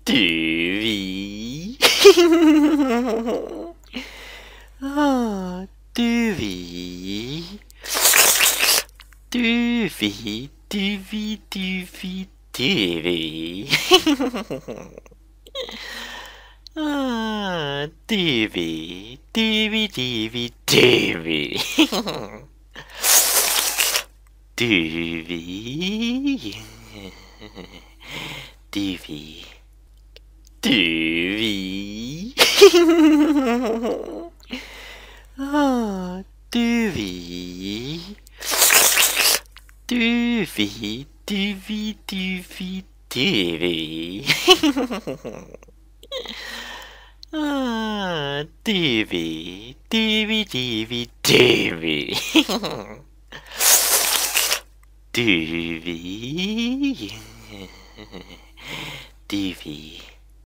Dewi. Ah, Dewi. Dewi, Dewi, Dewi, Dewi. Ah, Dewi, Dewi, Dewi, Dewi. Dewi. Dewi. Dewi. Ah, Dewi. Dewi, Dewi, Dewi, Dewi. Ah, Dewi, Dewi, Dewi, Dewi. Dewi. Dewi.